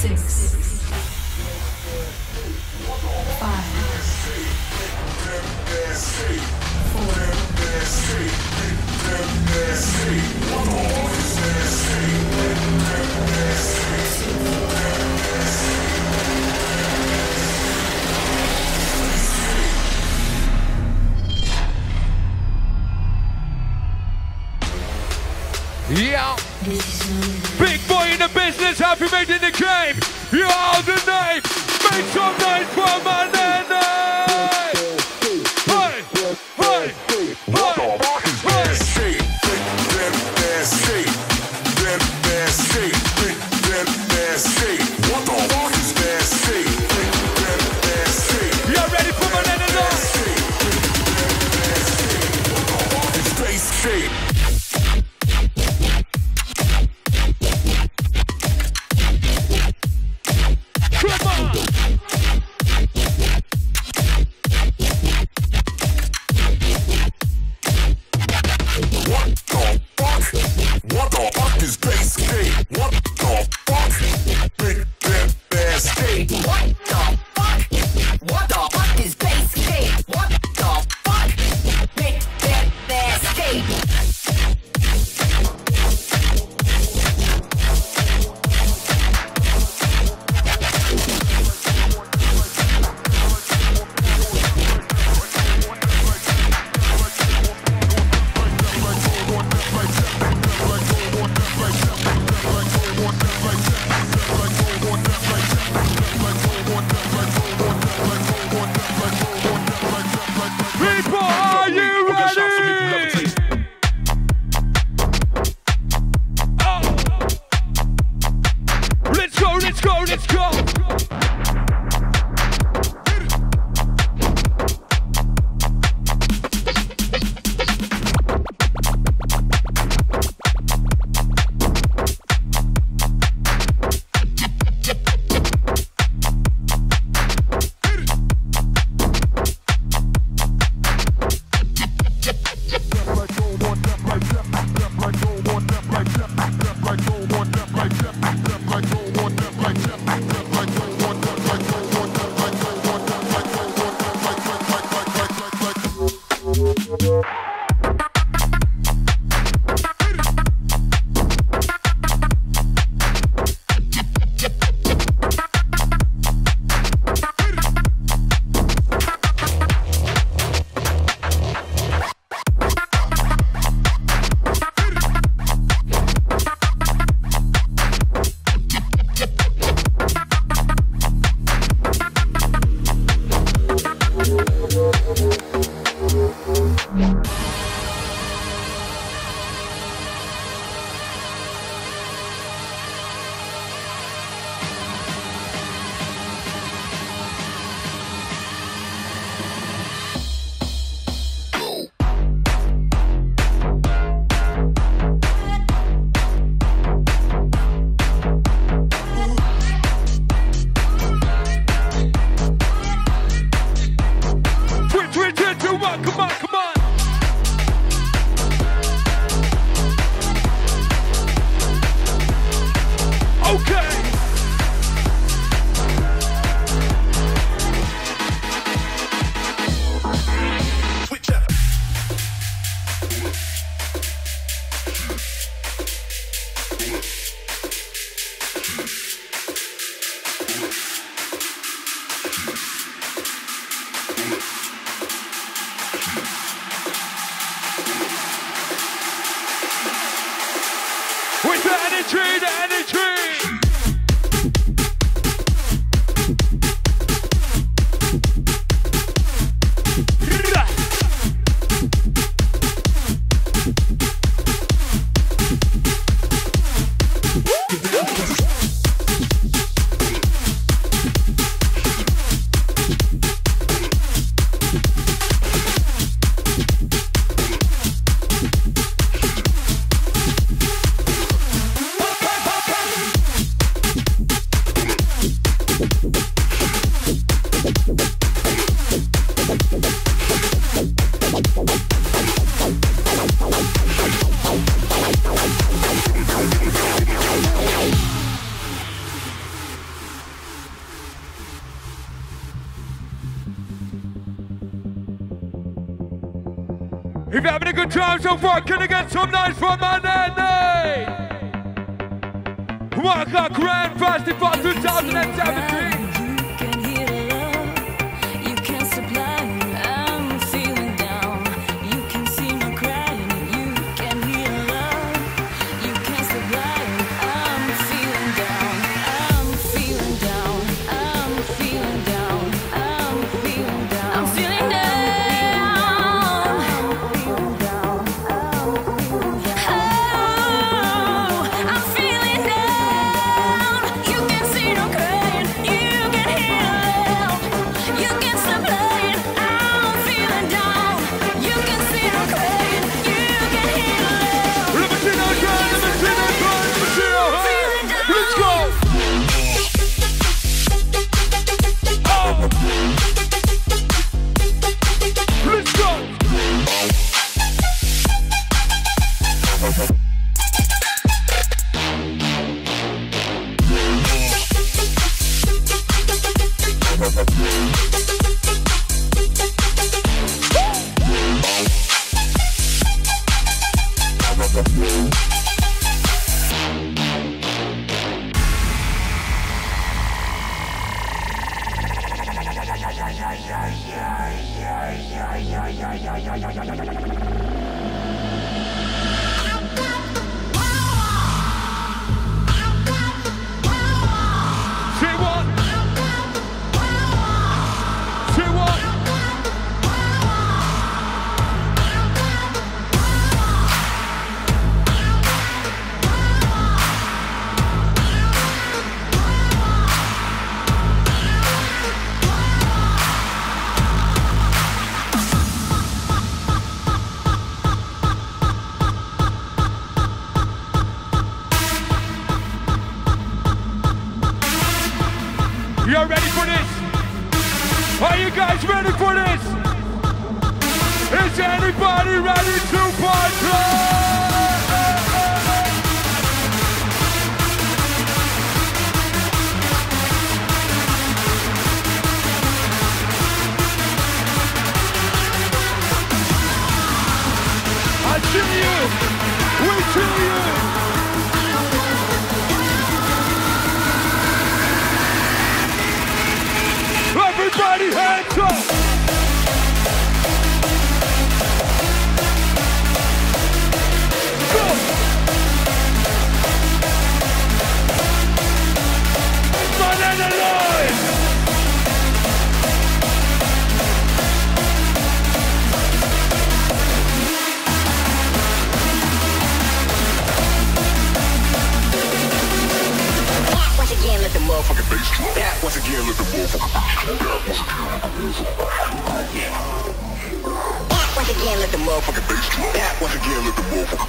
Yeah. Big boy in the business, happy made in the game. You are the name. Make some noise for MANENE. Hey, hey, you ready for MANENE now? With the energy, the energy. If you're having a good time so far, can I get some nice from MANENE? Machac Festival 2017. You're ready for this? Are you guys ready for this? Is anybody ready to party? I see you! We see you! Everybody hands up! Go! MANENE alive! Once again, let the motherfucking bass drop. Once again, let the motherfucking once again, let the motherfucking bass drop. Once again, let the motherfucking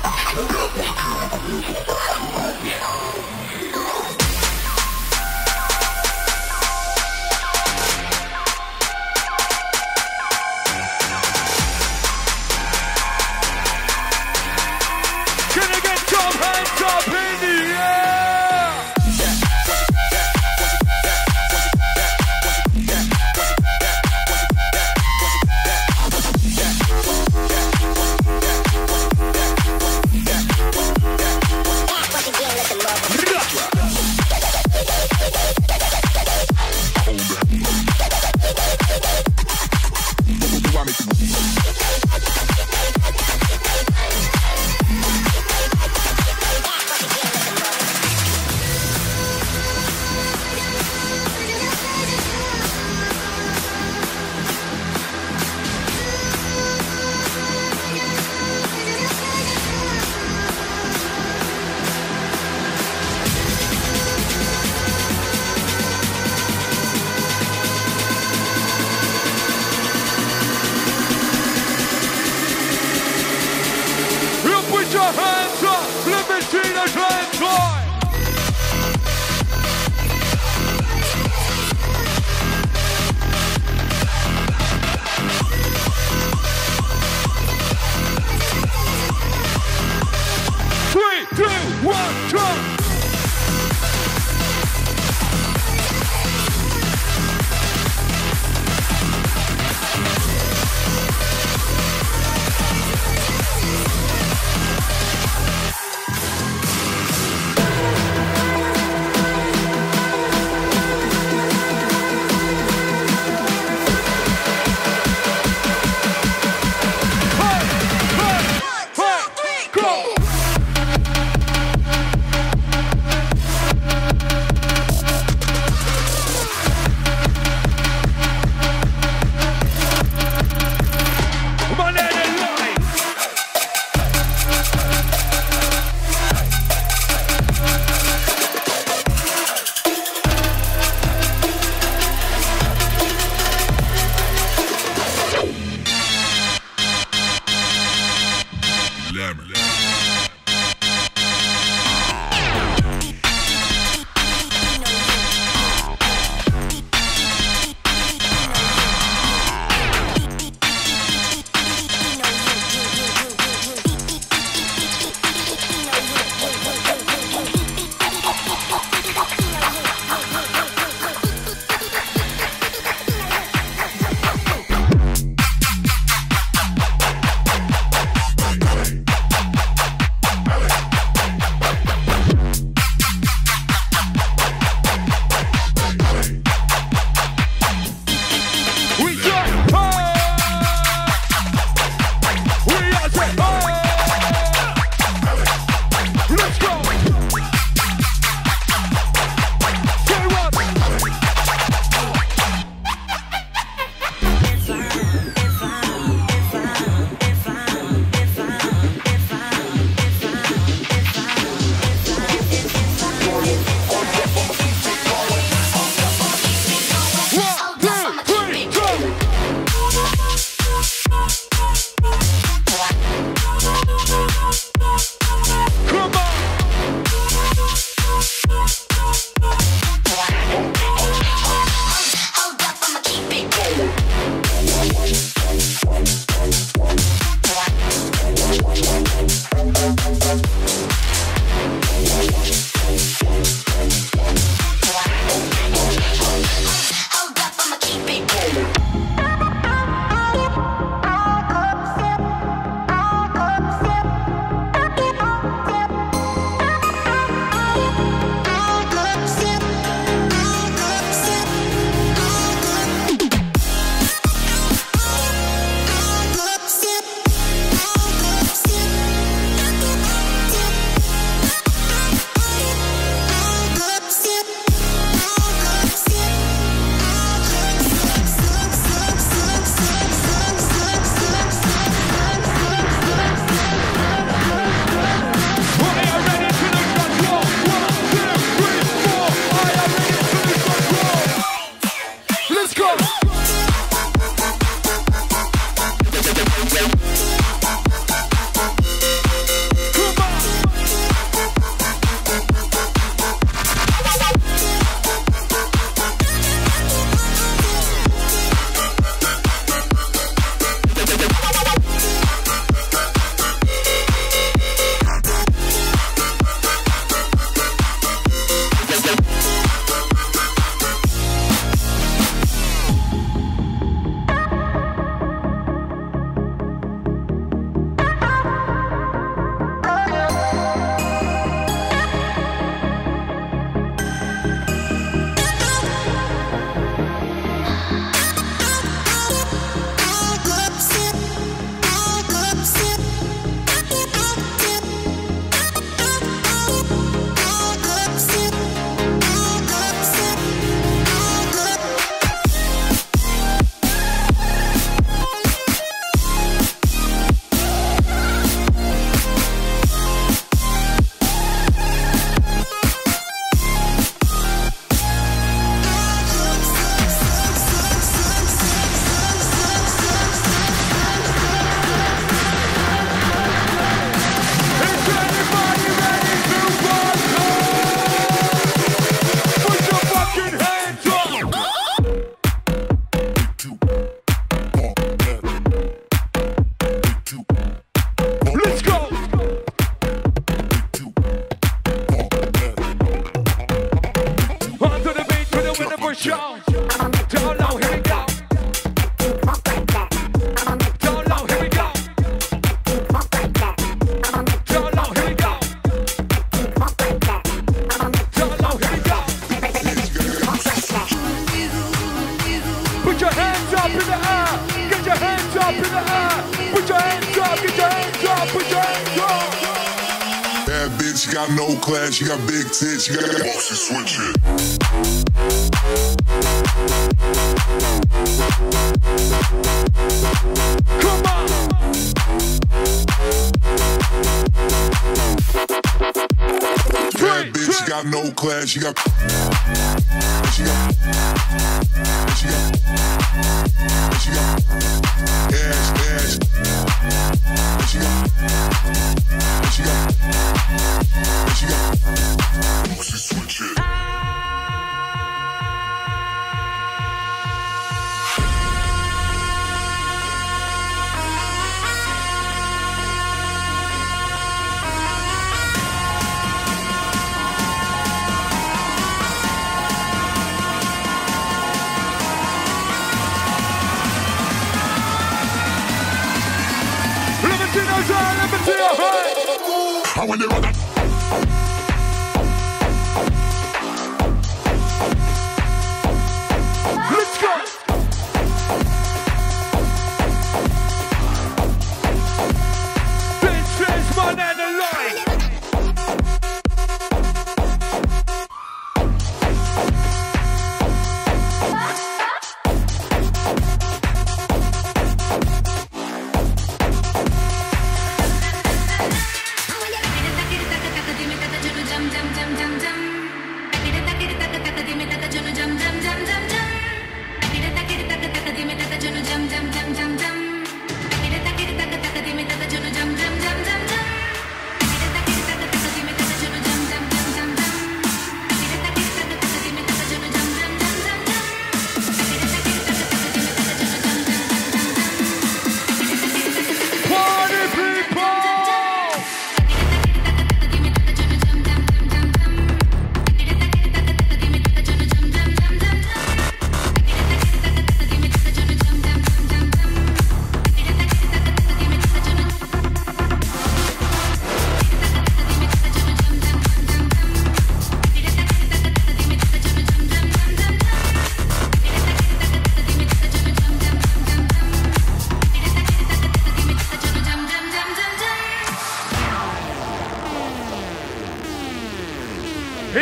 Can I get some hands up in the air? Got no class, you got big tits, you got boxy switch it. Come on! Bad bitch, you got no class, you got ass. Boxy switch it. I want to run that. Let's go. This is MANENE line.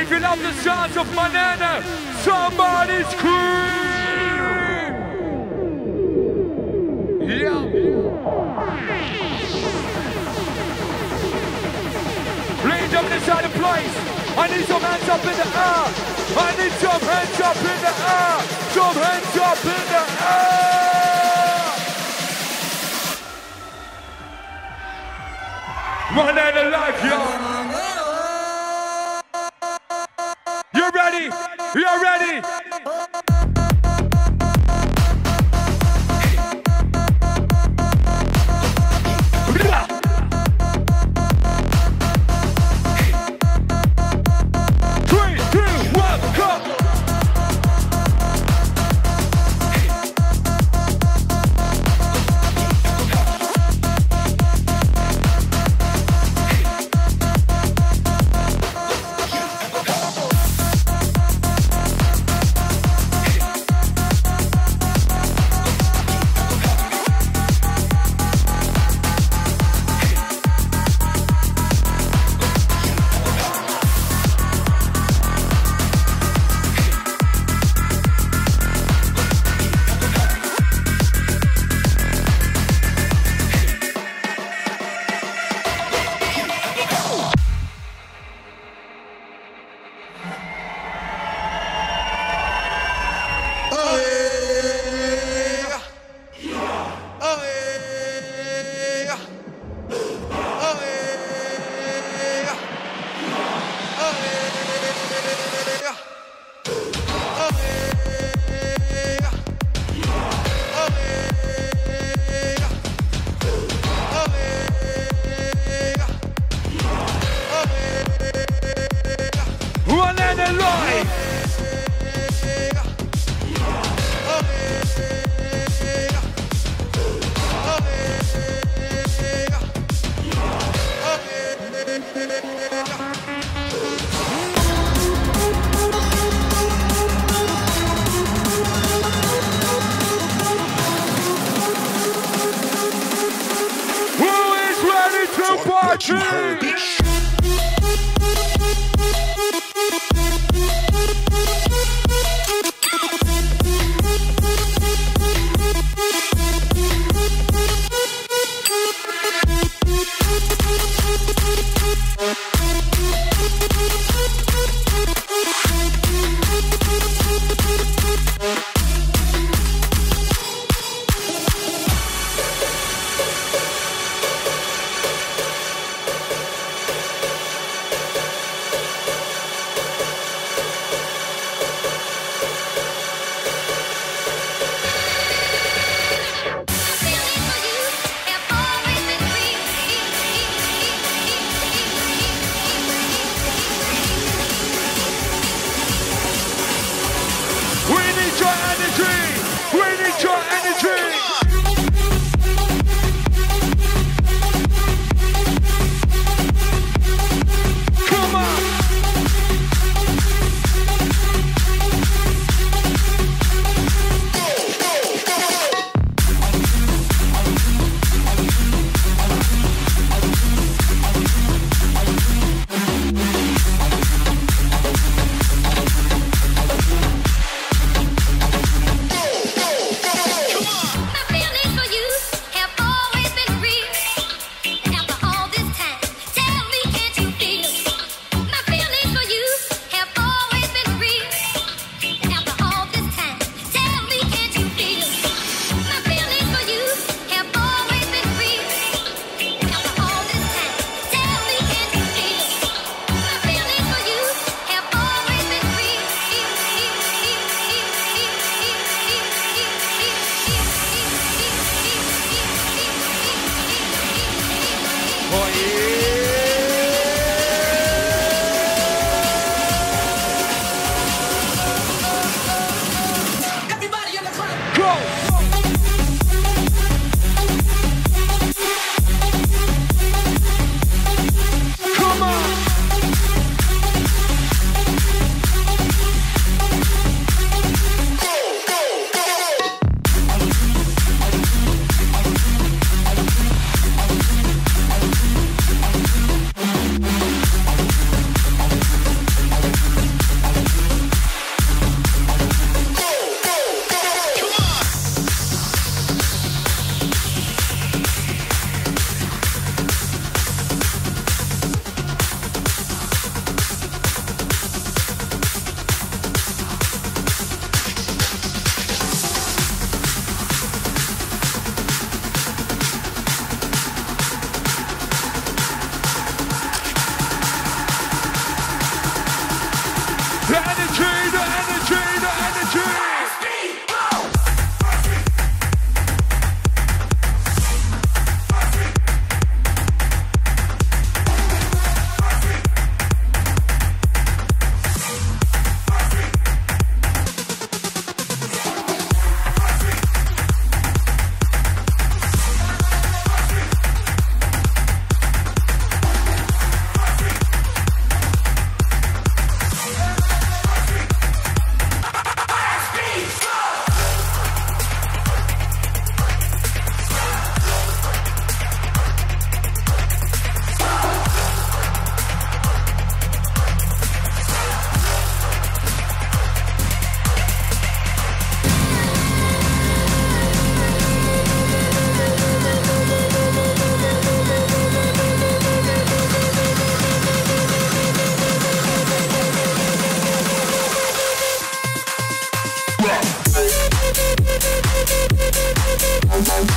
If you love the sounds of MANENE, somebody scream! Yeah. Ladies up inside the place. I need some hands up in the air. I need some hands up in the air. Some hands up in the air. MANENE life, yo. You ready? You ready?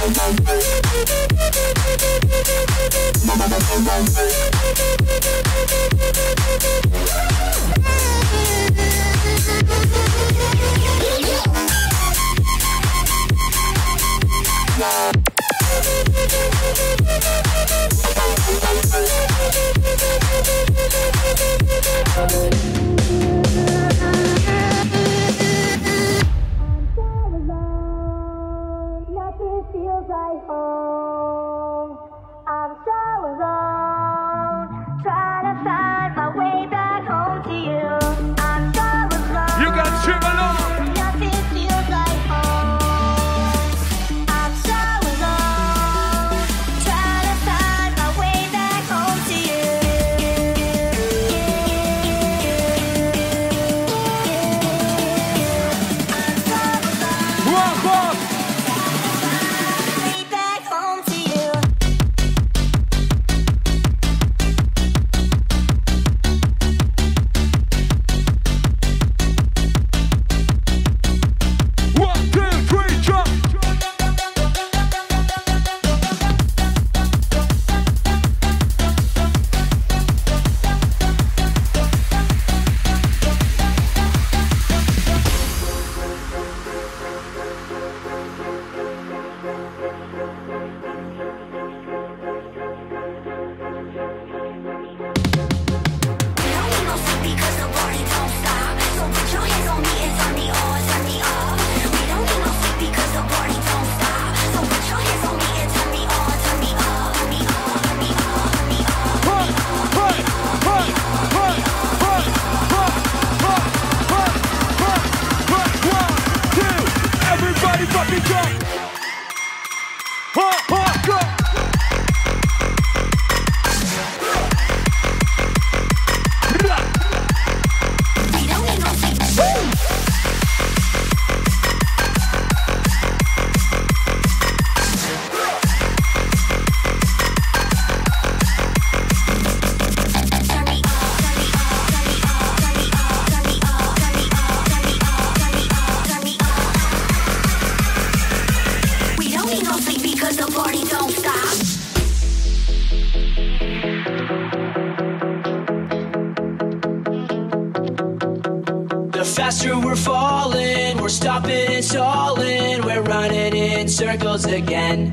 Faster we're falling, we're stopping and stalling, we're running in circles again.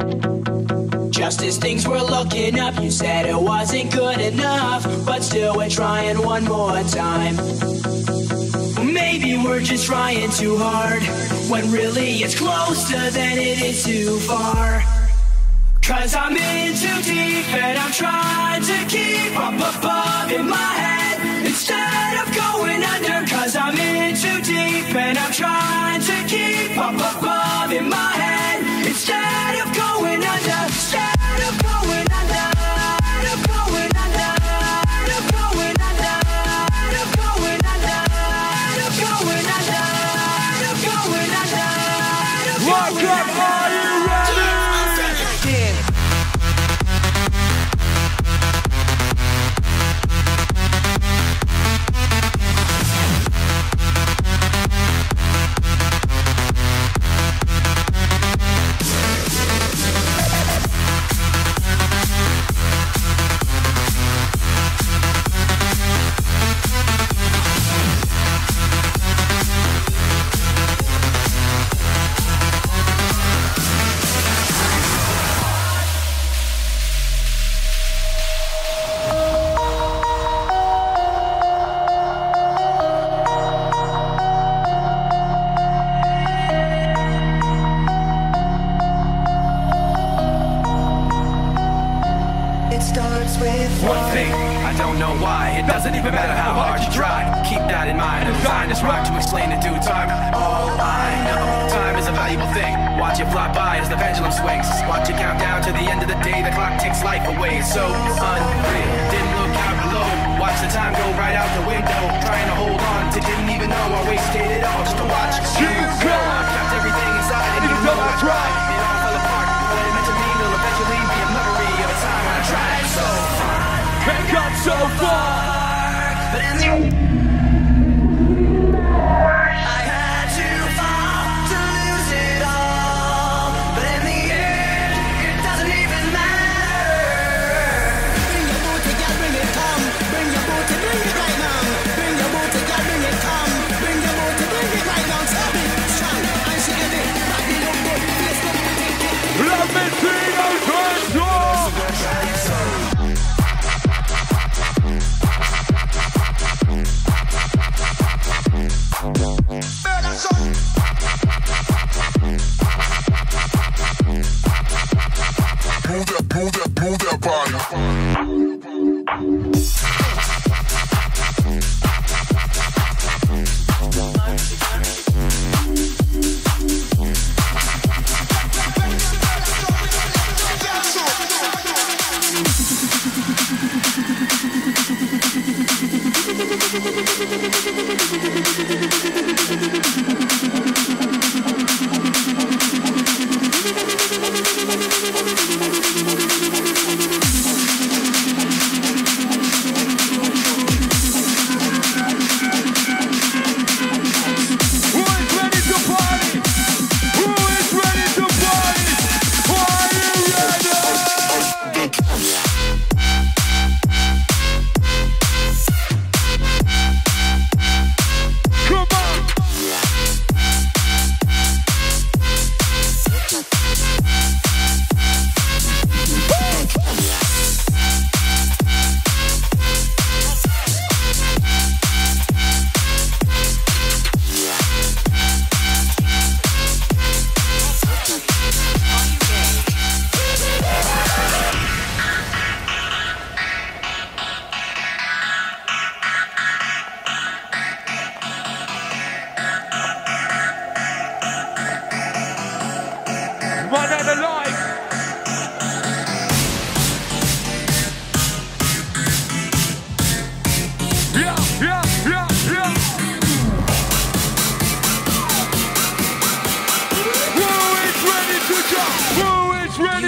Just as things were looking up, you said it wasn't good enough, but still we're trying one more time. Maybe we're just trying too hard, when really it's closer than it is too far. Cause I'm in too deep and I'm trying to keep up above in my head instead of going under. Cause I'm in too deep and I'm trying to keep up above in my head instead of going under. Instead of going under, instead of going under, instead of going under, instead of going under, instead of going under, instead of going under, instead of going under. Are you ready? One thing, I don't know why. It doesn't even matter how hard you try. Keep that in mind. I designed this rhyme to explain in due time. All I know, time is a valuable thing. Watch it fly by as the pendulum swings. Watch it count down to the end of the day. The clock takes life away. So unreal. Didn't look out below. Watch the time go right out the window. Trying to hold on to didn't even know I wasted it all just to watch you go. I kept everything inside and you know I tried. It all fell apart. What it meant to me will eventually be a memory of a time when I tried so far. And got so far, but in the I had to fall to lose it all, but in the end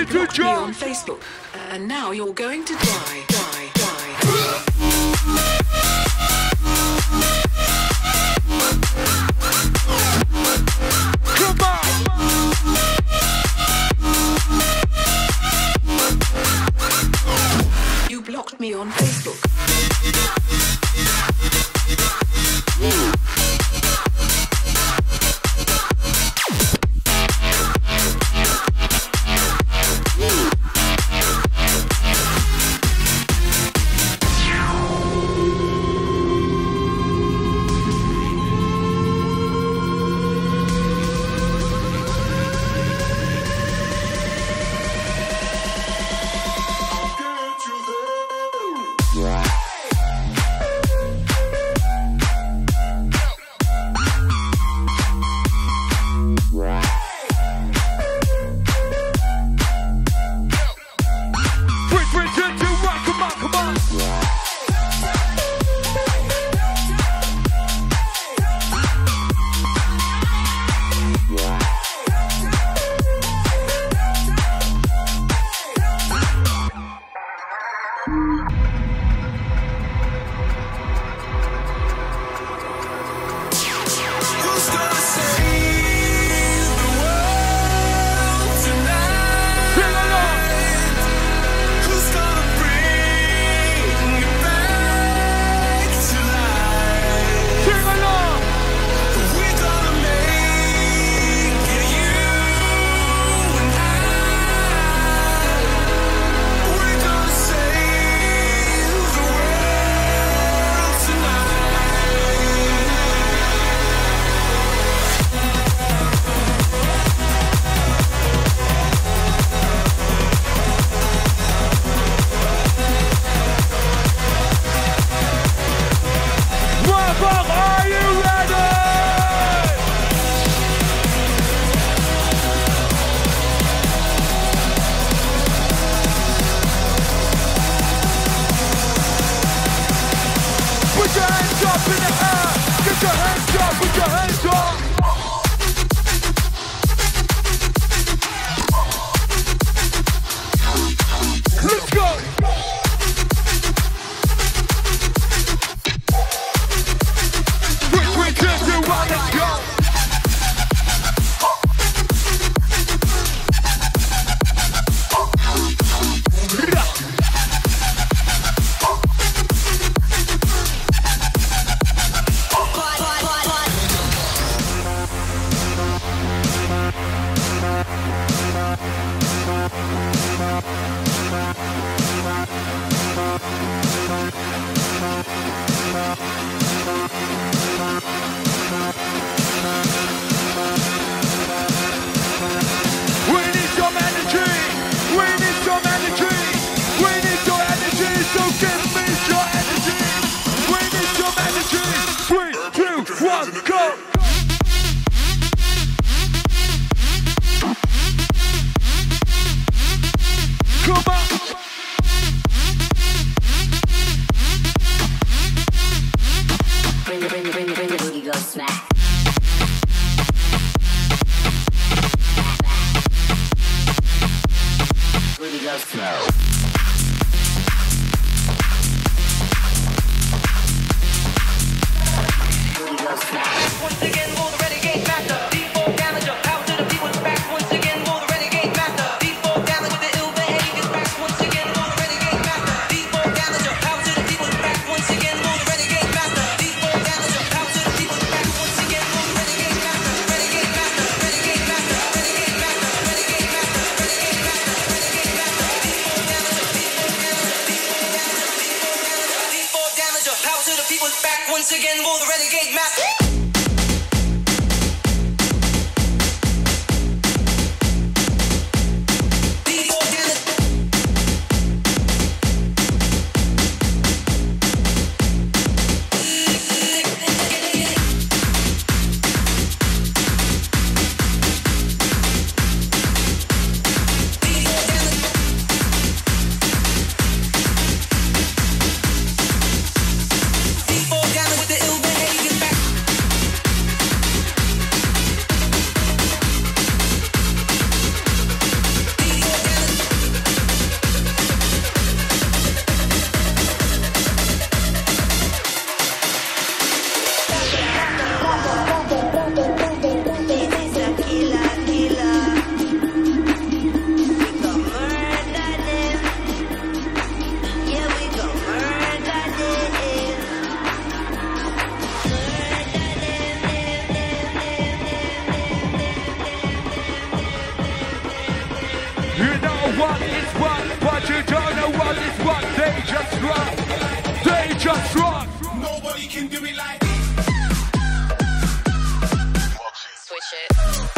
ready to blocked me on jump. Facebook, and now you're going to die. Come on. You blocked me on Facebook. what is what, but you don't know what is what. They just run. They just run. Nobody can do it like Switch it.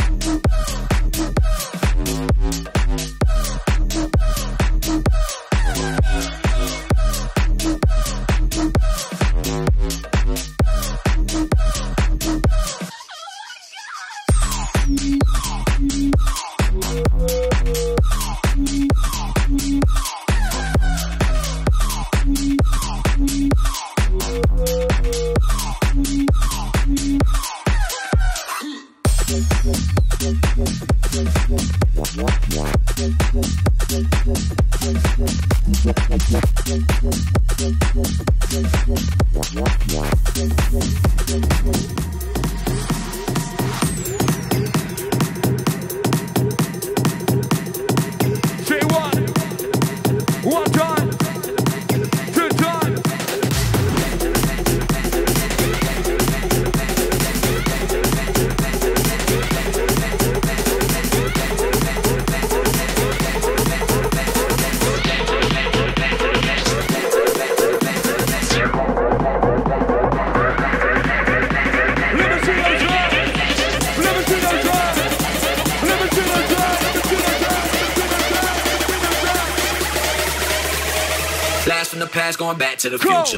From the past, going back to the future.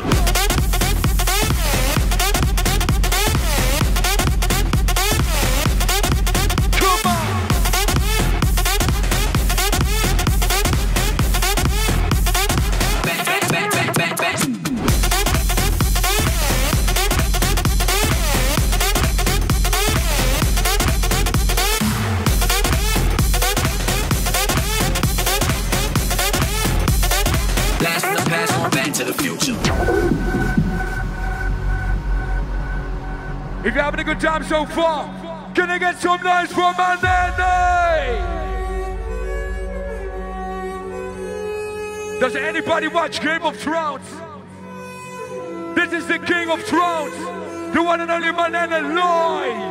If you're having a good time so far, can I get some noise from MANENE? Does anybody watch Game of Thrones? This is the King of Thrones, the one and only MANENE live.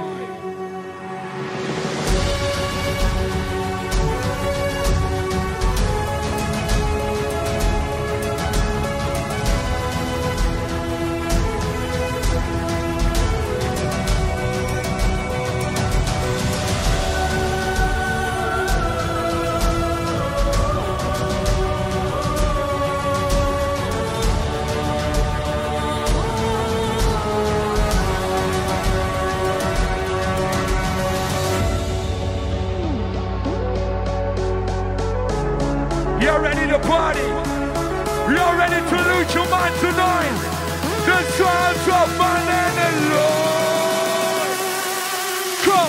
You're ready to party. You're ready to lose your mind tonight. The sounds of MANENE Lord. Come.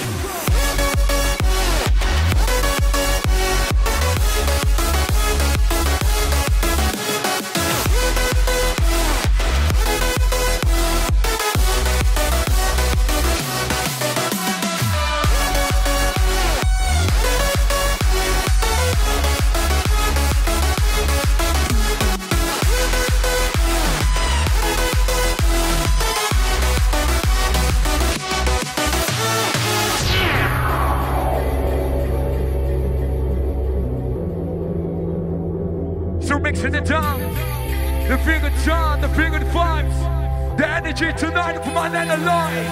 So mixing it down, the feel good sound, the feel good vibes, the energy tonight for MANENE live.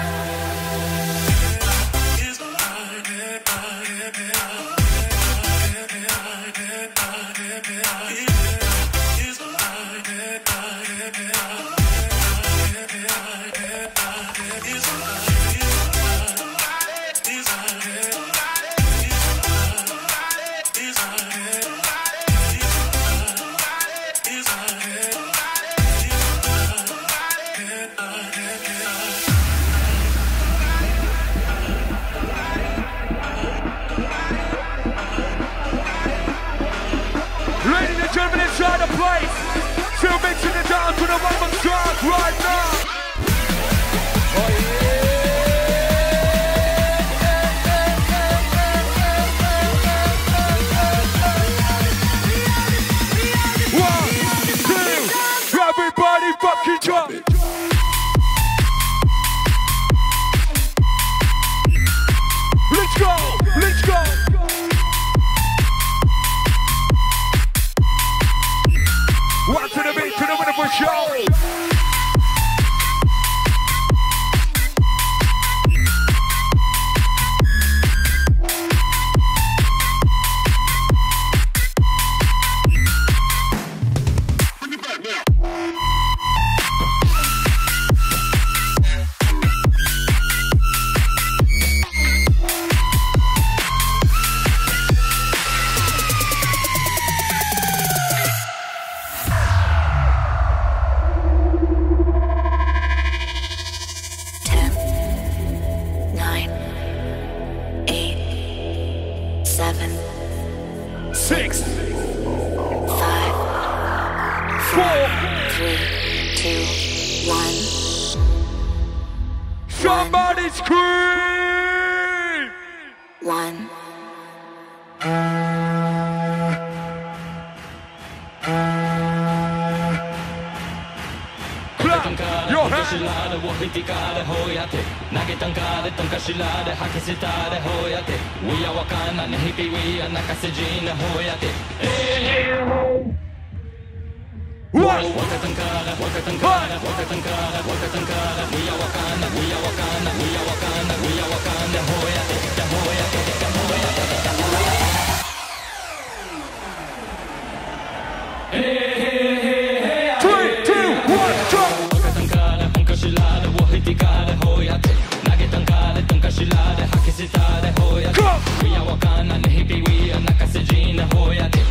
Ladies and gentlemen inside the place, still mixing it down to the one track right now. Oh yeah. 1, 2, everybody fucking jump. Let's go, let's go. 7, 6, 5, 4. 3, 2, 1. Somebody scream! 1. Clap your hands! を振りかれほやって投げたんかれとんかしらで吐き捨てたれほやって We are わかんなね日々 We are 泣かせじなほやって What? わかたんからわかたんからわかたんからわかたんから We are わかんな We are わかんな We are わかんな We are わかんなほやってほやってほやってほやって 3, 2, 1, drop! わかたんからほんかしらでを振りかれほやって投げたんかれとんかしらで吐き捨てたれほやって We are わかんなね日々 We are 泣かせじなほやって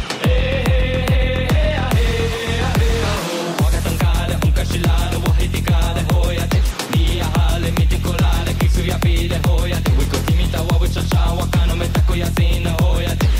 わかたんかれほんかしらでを振りかれほやって見やはれ見てこられ聞くやびでほやって We could 君たわうちゃちゃわかのめたくやすいなほやって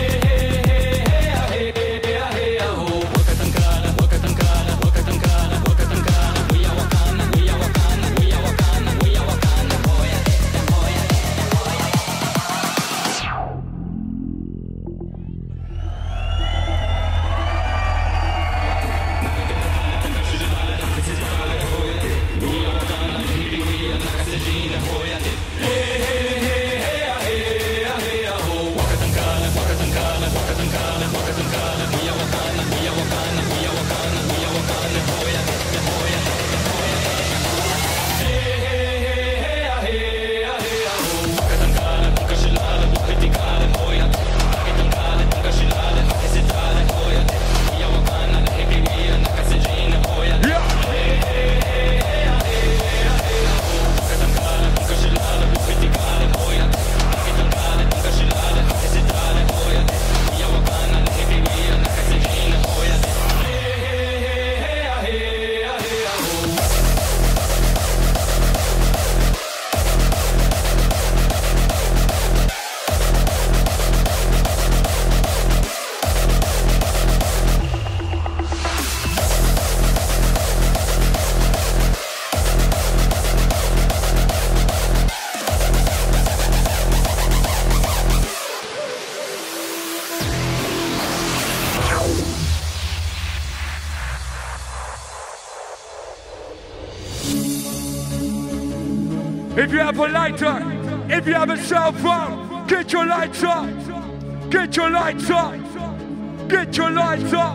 If you have a lighter, if you have a cell phone, get your lights up. Get your lights up. Get your lights up.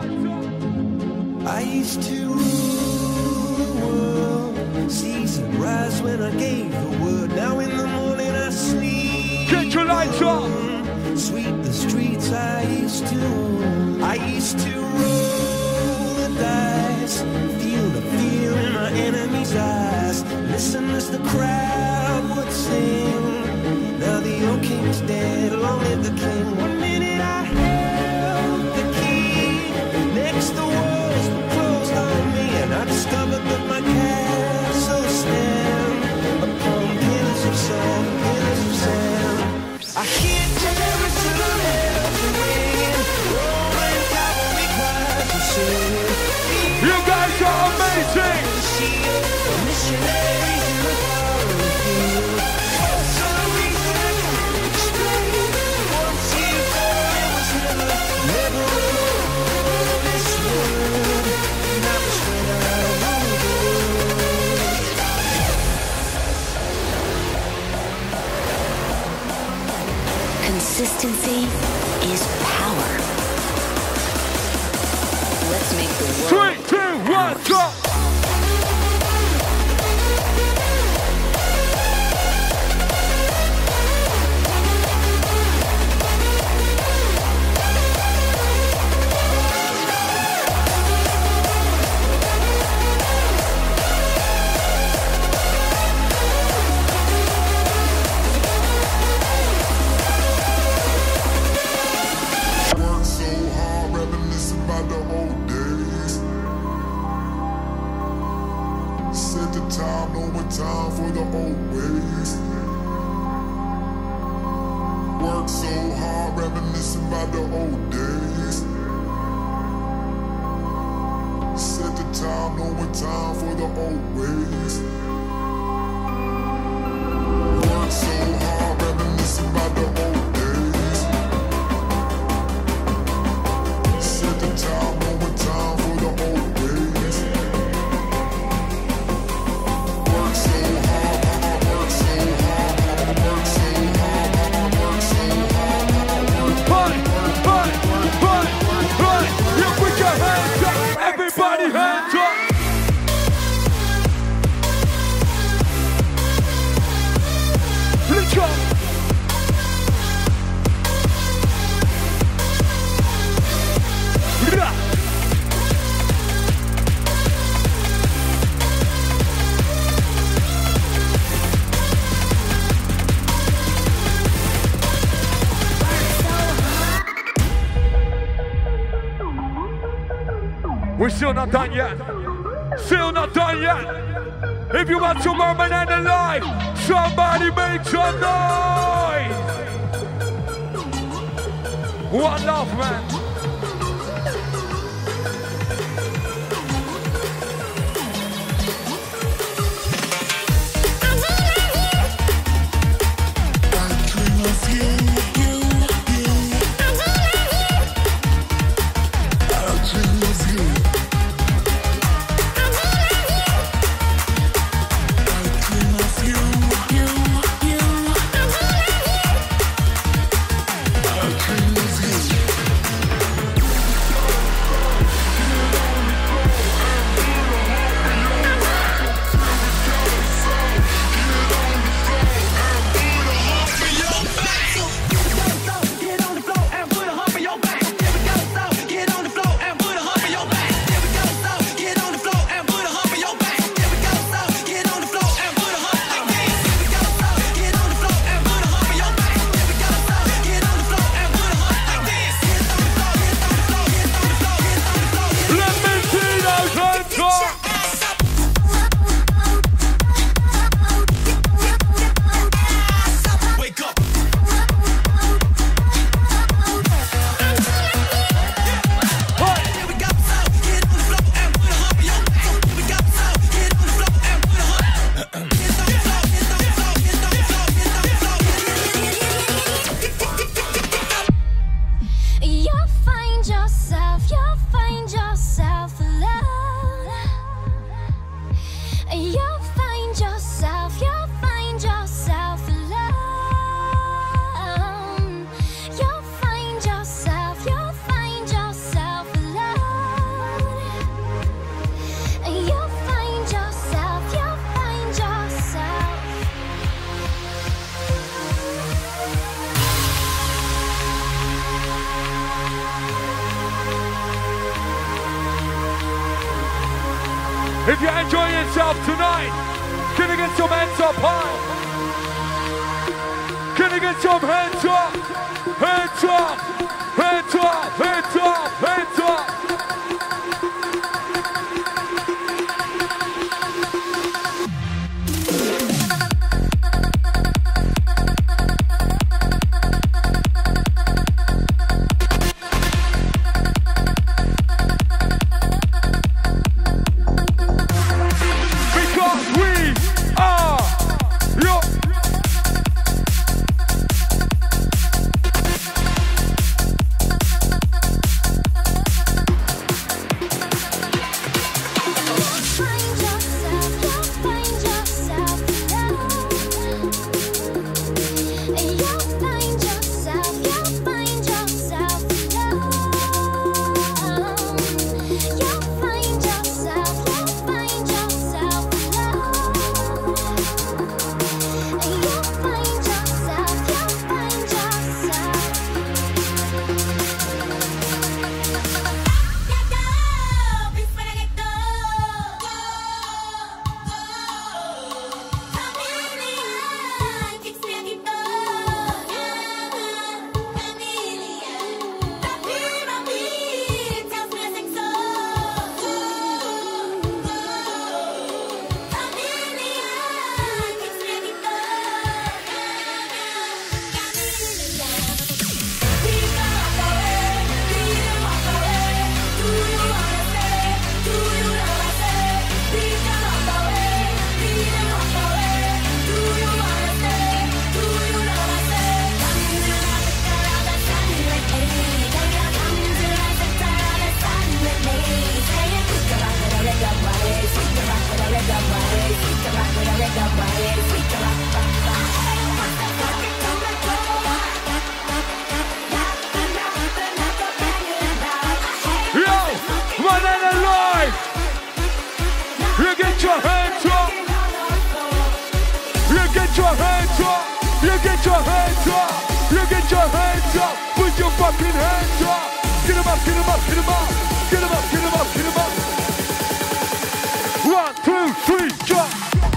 I used to rule the world. Season rise when I gave the word. Now in the morning I sleep. Get your lights up. Sweep the streets I used to roll the dice. Feel the fear in my enemy's eyes. Listen as the crowd would sing. Now the old king is dead, long live the king. 1 minute I held the key. Next the walls were closed on me, and I discovered that my castle stand upon pillars of sand, pillars of sand. I hear Jerusalem bells ringing, Roman cavalry choirs are singing. You guys are amazing. Missionaries in the foreign field. For some reason I can't explain. Once you thought it was never alone. This world, and I was straight out of the world. Consistency is power. Let's make the world 3, 2, 1, drop. Work so hard, reminiscing about the old days. reminiscing about the old days. Set the time, knowing time for the old ways. Work so hard, reminiscing about the old days. Set the time, knowing time for the old ways. Work so hard, work so hard, work so hard, work so hard, work. Right. You put your hands up, everybody hands up. Let's go. Rah. We're still not done yet. Still not done yet. If you want some more MANENE live, somebody make some noise. One love, man. If you're enjoying yourself tonight, can I get some hands up high? Can I get some hands up? Hands up! Hands up! Hands up! Hands up! your hands up. You get your hands up. You get your hands up. Put your fucking hands up. Get them up, get them up, get them up. Get them up, get them up, get them up. 1, 2, 3, jump.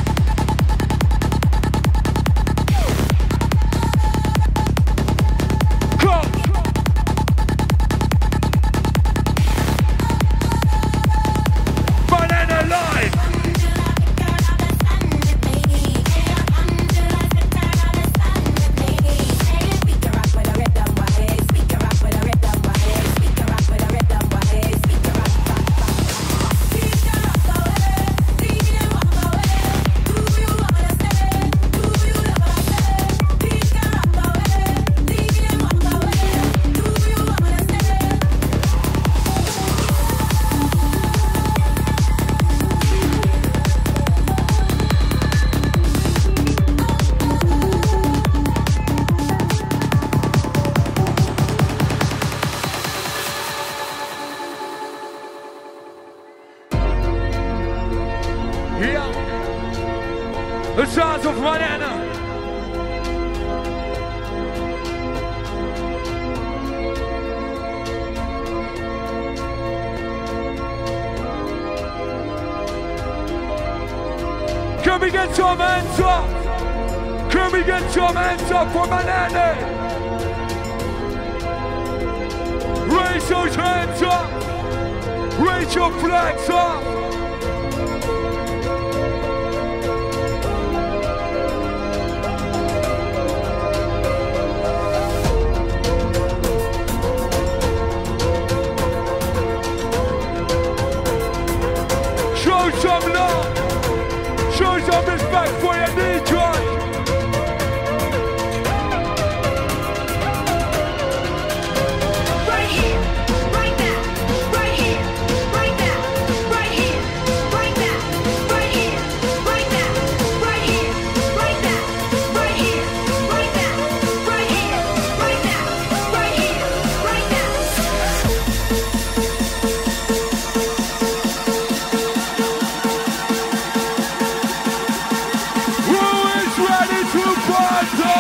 The sounds of MANENE. Can we get some hands up? Can we get some hands up for MANENE? Raise those hands up. Raise your flags up. Show some love. Show some respect for your DJ. Right here, right now, right here, right now, right here, right now, right here, right now, right here, right now, right here, right now, right here, right now, right here, right now. Who is ready to party?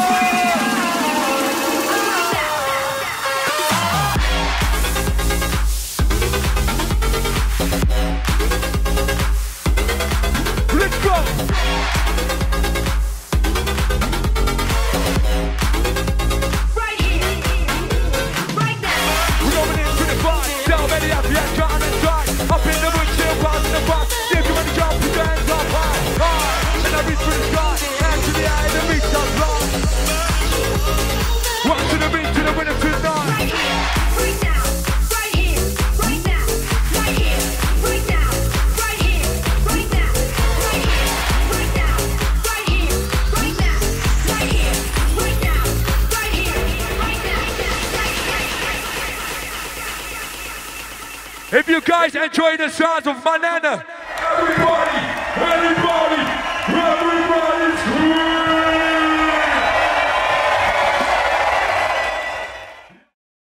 Let's go! Right here, right now. We're going into the party. Tell me the happy and trying and try. Up in the wood, chill, pass in the box. If you want to jump, put your hands up high. High. And I reach for the sky. Hands to the eye, the beat up long. One to the beat, to the winner tonight. Right here, right now, right here, right now, right here, right now, right here, right now, right here, right now, right here, right now, right here, right now, right here, right now. If you guys enjoy the sounds of MANENE, everybody,